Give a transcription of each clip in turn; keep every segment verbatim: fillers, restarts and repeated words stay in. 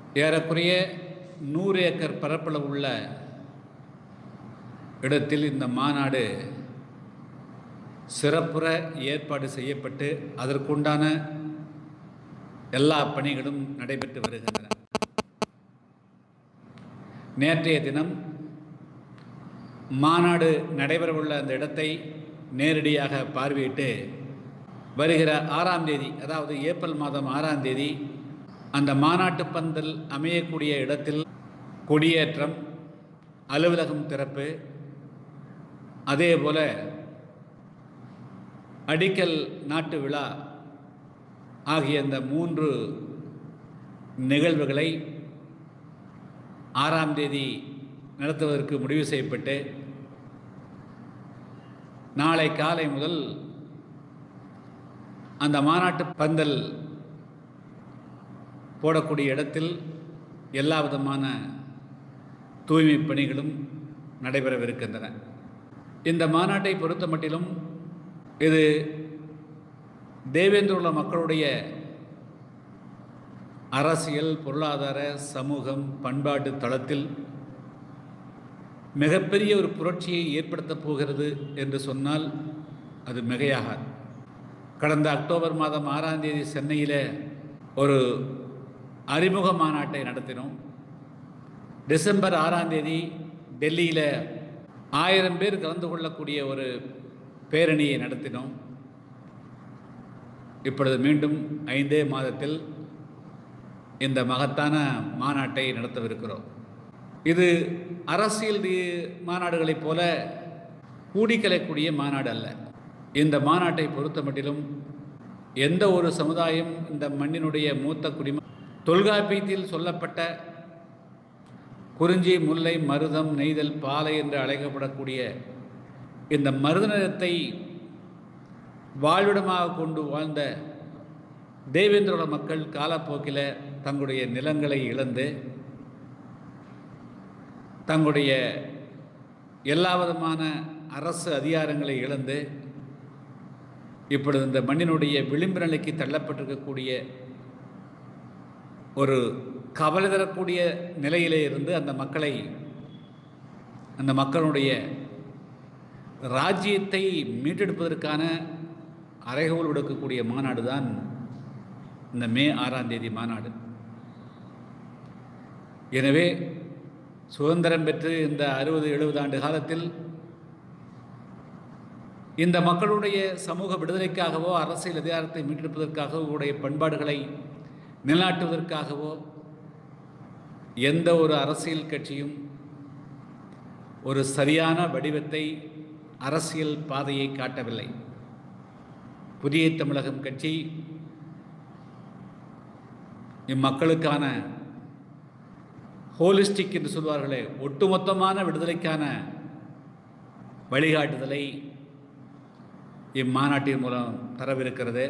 ஏறக்குறைய நூறு ஏக்கர் பரப்பளவு உள்ள இடத்தில் இந்த மாநாடு சிறப்புற ஏற்பாடு செய்யப்பட்டு அதற்குண்டான எல்லா பணிகளும் நடைபெற்று வருகின்றன. நேற்றைய தினம் மாநாடு நடைபெறவுள்ள அந்த இடத்தை நேரடியாக பார்வையிட்டு வருகிற ஆறாம் தேதி, அதாவது ஏப்ரல் மாதம் ஆறாம் தேதி அந்த மாநாட்டு பந்தல் அமையக்கூடிய இடத்தில் கொடியேற்றம், அலுவலகம் திறப்பு, அதே போல அடிக்கல் நாட்டு விழா ஆகிய இந்த மூன்று நிகழ்வுகளை ஆறாம் தேதி நடத்துவதற்கு முடிவு செய்யப்பட்டு நாளை காலை முதல் அந்த மாநாட்டு பந்தல் போடக்கூடிய இடத்தில் எல்லா விதமான தூய்மை பணிகளும் நடைபெறவிருக்கின்றன. இந்த மாநாட்டை பொறுத்த மட்டிலும் இது தேவேந்திர மக்களுடைய அரசியல், பொருளாதார, சமூகம், பண்பாட்டு தளத்தில் மிகப்பெரிய ஒரு புரட்சியை ஏற்படுத்தப் போகிறது என்று சொன்னால் அது மிகையாகாது. கடந்த அக்டோபர் மாதம் ஆறாம் தேதி சென்னையில் ஒரு அறிமுக மாநாட்டை நடத்தினோம். டிசம்பர் ஆறாம் தேதி டெல்லியில் ஆயிரம் பேர் கலந்து கொள்ளக்கூடிய ஒரு பேரணியை நடத்தினோம். இப்பொழுது மீண்டும் ஐந்தே மாதத்தில் இந்த மகத்தான மாநாட்டை நடத்தவிருக்கிறோம். இது அரசியல் மாநாடுகளைப் போல கூடிக்கலைக்கூடிய மாநாடு அல்ல. இந்த மாநாட்டை பொறுத்த மட்டிலும் எந்த ஒரு சமுதாயம் இந்த மண்ணினுடைய மூத்த குடிம தொல்காப்பியத்தில் சொல்லப்பட்ட குறிஞ்சி, முல்லை, மருதம், நெய்தல், பாலை என்று அழைக்கப்படக்கூடிய இந்த மருத நிலத்தை வாழ்விடமாக கொண்டு வாழ்ந்த தேவேந்திர மக்கள் காலப்போக்கில் தங்களுடைய நிலங்களை இழந்து தங்களுடைய எல்லா விதமான அரசு அதிகாரங்களை இழந்து இப்பொழுது இந்த மண்ணினுடைய விளிம்பு நிலைக்கு தள்ளப்பட்டிருக்கக்கூடிய ஒரு கவலை தரக்கூடிய நிலையிலே இருந்து அந்த மக்களை அந்த மக்களுடைய ராஜ்யத்தை மீட்டெடுப்பதற்கான அறைகோல் விடுக்கக்கூடிய மாநாடு தான் இந்த மே ஆறாம் தேதி மாநாடு. எனவே சுதந்திரம் பெற்று இந்த அறுபது எழுபது ஆண்டு காலத்தில் இந்த மக்களுடைய சமூக விடுதலைக்காகவோ, அரசியல் அதிகாரத்தை மீட்டெடுப்பதற்காகவோ, உடைய பண்பாடுகளை நிலைநாட்டுவதற்காகவோ எந்த ஒரு அரசியல் கட்சியும் ஒரு சரியான வடிவத்தை, அரசியல் பாதையை காட்டவில்லை. புதிய தமிழகம் கட்சி இம்மக்களுக்கான ஹோலிஸ்டிக் என்று சொல்வார்களே, ஒட்டுமொத்தமான விடுதலைக்கான வழிகாட்டுதலை இம்மாநாட்டின் மூலம் தரவிருக்கிறது.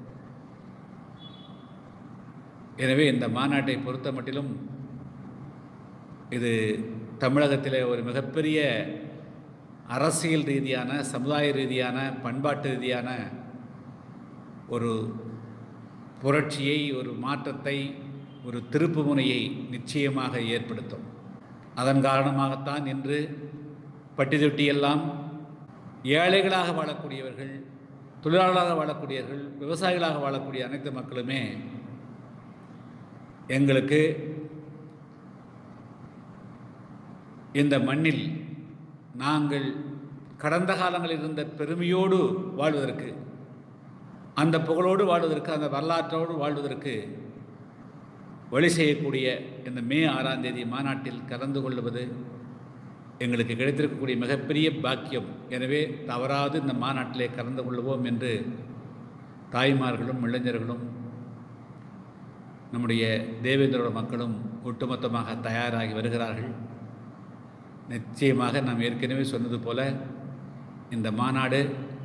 எனவே இந்த மாநாட்டை பொறுத்த மட்டிலும் இது தமிழகத்தில் ஒரு மிகப்பெரிய அரசியல் ரீதியான, சமுதாய ரீதியான, பண்பாட்டு ரீதியான ஒரு புரட்சியை, ஒரு மாற்றத்தை, ஒரு திருப்பு முனையை நிச்சயமாக ஏற்படுத்தும். அதன் காரணமாகத்தான் இன்று பட்டி தொட்டியெல்லாம் ஏழைகளாக வாழக்கூடியவர்கள், தொழிலாளர்களாக வாழக்கூடியவர்கள், விவசாயிகளாக வாழக்கூடிய அனைத்து மக்களுமே எங்களுக்கு இந்த மண்ணில் நாங்கள் கடந்த காலங்களில் இருந்த பெருமையோடு வாழ்வதற்கு, அந்த புகழோடு வாழ்வதற்கு, அந்த வரலாற்றோடு வாழ்வதற்கு வழி செய்யக்கூடிய இந்த மே ஆறாம் தேதி மாநாட்டில் கலந்து கொள்வது எங்களுக்கு கிடைத்திருக்கக்கூடிய மிகப்பெரிய பாக்கியம். எனவே தவறாது இந்த மாநாட்டிலே கலந்து கொள்வோம் என்று தாய்மார்களும் இளைஞர்களும் நம்முடைய தேவேந்திர மக்களும் ஒட்டுமொத்தமாக தயாராகி வருகிறார்கள். நிச்சயமாக நாம் ஏற்கனவே சொன்னது போல இந்த மாநாடு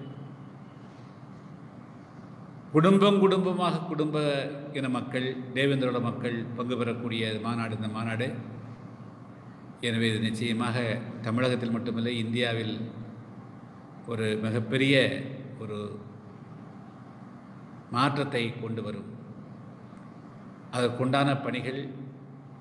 குடும்பம் குடும்பமாக குடும்ப இன மக்கள், தேவேந்திர மக்கள் பங்கு பெறக்கூடிய மாநாடு இந்த மாநாடு. எனவே இது நிச்சயமாக தமிழகத்தில் மட்டுமல்ல, இந்தியாவில் ஒரு மிகப்பெரிய ஒரு மாற்றத்தை கொண்டு வரும். அதற்குண்டான பணிகள்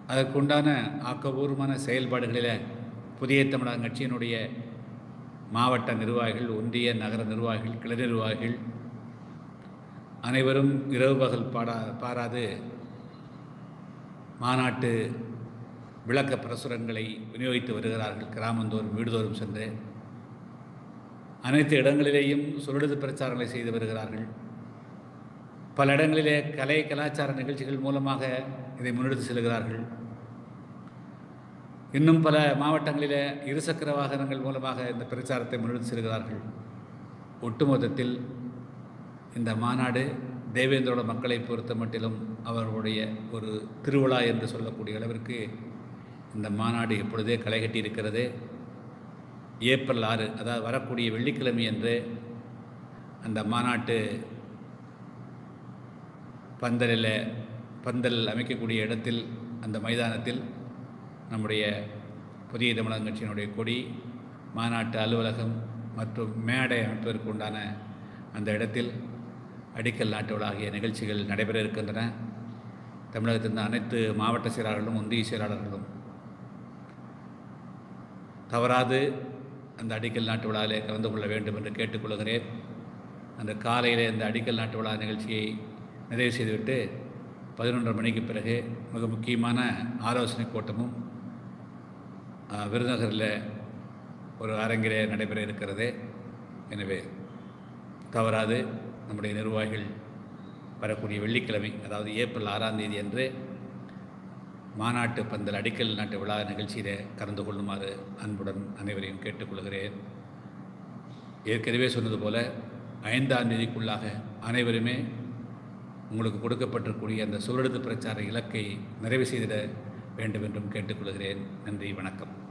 அதற்குண்டான ஆக்கபூர்வமான செயல்பாடுகளில் புதிய தமிழகம் கட்சியினுடைய மாவட்ட நிர்வாகிகள், ஒன்றிய நகர நிர்வாகிகள், கிளை நிர்வாகிகள் அனைவரும் இரவு பகல் பாடா பாராது மாநாட்டு விளக்க பிரசுரங்களை விநியோகித்து வருகிறார்கள். கிராமந்தோறும் வீடுதோறும் சென்று அனைத்து இடங்களிலேயும் சொல்லெழுத்து பிரச்சாரங்களை செய்து வருகிறார்கள். பல இடங்களிலே கலை கலாச்சார நிகழ்ச்சிகள் மூலமாக இதை முன்னெடுத்து செல்கிறார்கள். இன்னும் பல மாவட்டங்களிலே இருசக்கர வாகனங்கள் மூலமாக இந்த பிரச்சாரத்தை முன்னெடுத்து செல்கிறார்கள். ஒட்டுமொத்தத்தில் இந்த மாநாடு தேவேந்திரோட மக்களை பொறுத்த மட்டிலும் அவர்களுடைய ஒரு திருவிழா என்று சொல்லக்கூடிய அளவிற்கு இந்த மாநாடு எப்பொழுதே களை கட்டி இருக்கிறது. ஏப்ரல் ஆறு, அதாவது வரக்கூடிய வெள்ளிக்கிழமை என்று அந்த மாநாட்டு பந்தலில் பந்தல் அமைக்கக்கூடிய இடத்தில், அந்த மைதானத்தில் நம்முடைய புதிய தமிழகம் கட்சியினுடைய கொடி, மாநாட்டு அலுவலகம் மற்றும் மேடை அமைப்பதற்கு உண்டான அந்த இடத்தில் அடிக்கல் நாட்டு விழா ஆகிய நிகழ்ச்சிகள் நடைபெற இருக்கின்றன. தமிழகத்தின் அனைத்து மாவட்ட செயலாளர்களும் ஒன்றிய செயலாளர்களும் தவறாது அந்த அடிக்கல் நாட்டு விழாவிலே கலந்து கொள்ள வேண்டும் என்று கேட்டுக்கொள்கிறேன். அந்த காலையில் இந்த அடிக்கல் நாட்டு விழா நிகழ்ச்சியை நிறைவு செய்துவிட்டு பதினொன்றரை மணிக்கு பிறகு மிக முக்கியமான ஆலோசனை கூட்டமும் விருதுநகரில் ஒரு அரங்கிலே நடைபெற இருக்கிறது. எனவே தவறாது நம்முடைய நிர்வாகிகள் வரக்கூடிய வெள்ளிக்கிழமை, அதாவது ஏப்ரல் ஆறாம் தேதி அன்று மாநாட்டு பந்தல் அடிக்கல் நாட்டு விழா நிகழ்ச்சியில் கலந்து கொள்ளுமாறு அன்புடன் அனைவரையும் கேட்டுக்கொள்கிறேன். ஏற்கனவே சொன்னது போல ஐந்தாம் தேதிக்குள்ளாக அனைவருமே உங்களுக்கு கொடுக்கப்பட்டிருக்கூடிய அந்த சொல்லெழுத்து பிரச்சார இலக்கை நிறைவு செய்திட வேண்டும் என்றும் கேட்டுக்கொள்கிறேன். நன்றி, வணக்கம்.